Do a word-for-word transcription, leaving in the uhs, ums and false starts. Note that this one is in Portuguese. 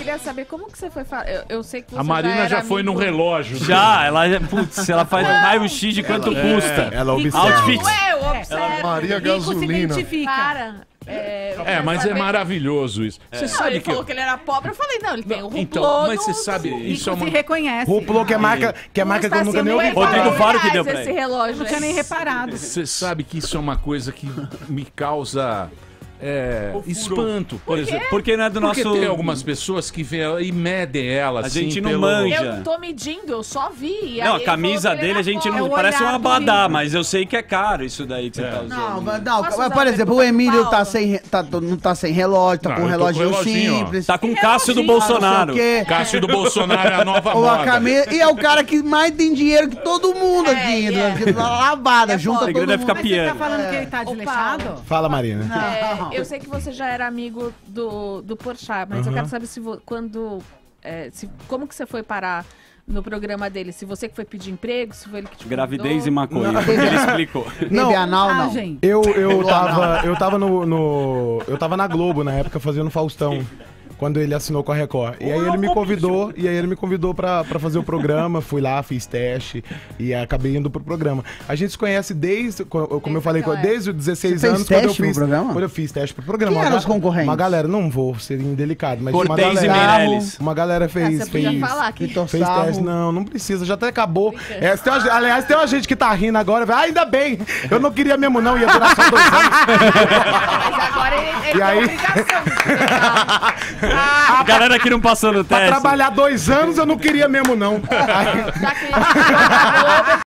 queria saber como que você foi... Fa... Eu, eu sei que você A Marina já, já, já foi amigo... no relógio. Já, ela, putz, ela faz um raio-x de quanto ela, custa. É, ela observa. Outfits. Ué, eu observo. Maria Gasolina. Se identifica. Cara, é, é mas saber... é maravilhoso isso. É. Você não, sabe ele que falou eu... que ele era pobre, eu falei, não, ele tem o Ruplô. Então, mas você sabe, isso é uma... se reconhece. Ruplô, que é marca que, é marca que eu nunca nem ouvi falar. Rodrigo Faro que deu pra esse ele. relógio. Eu não tinha nem reparado. Você sabe que isso é uma coisa que me causa... É, espanto, por, por exemplo. Porque não é do Porque nosso... tem algumas pessoas que vê ela e medem ela. A assim, gente não pelo... manja. Eu tô medindo, eu só vi. Não, a camisa dele a gente não... Parece um abadá, mas eu sei que é caro isso daí que você é. tá usando. Não, mas não. Mas, por exemplo, o Emílio tá sem, tá, não tá sem relógio, tá não, com um reloginho simples. Tá com o Cássio do Bolsonaro. Cássio do Bolsonaro é a nova Ou moda. a camisa, e é o cara que mais tem dinheiro que todo mundo aqui. É, é. Lavada, é junta todo mundo. Ficar Mas você tá falando que ele tá desleixado? Fala, Marina. É, eu sei que você já era amigo do, do Porchat, mas uhum. eu quero saber se vo, quando, é, se, como que você foi parar no programa dele? Se você que foi pedir emprego, se foi ele que te Gravidez convidou? e maconha, ele explicou. Não, anal, não. Eu, eu tava, eu tava no, no... Eu tava na Globo na época fazendo Faustão. Quando ele assinou com a Record. E aí ele me convidou, e aí ele me convidou pra, pra fazer o programa, fui lá, fiz teste e acabei indo pro programa. A gente se conhece desde, como eu falei, desde os dezesseis Você anos. Fez teste quando eu fiz, pro programa? Quando eu fiz teste pro programa. Quem eram os concorrentes? Uma galera, não vou ser indelicado, mas Cortez uma galera, e Meirelles. Uma galera fez, Ah, você podia fez, falar que fez teste. Não, não precisa, já até acabou. É, tem uma, aliás, tem uma gente que tá rindo agora, ah, ainda bem, eu não queria mesmo não, ia durar só dois anos. Mas agora ele, ele E aí? tem obrigação de ah, a galera que não passou no teste. Pra trabalhar dois anos eu não queria mesmo não. Aí... já que ele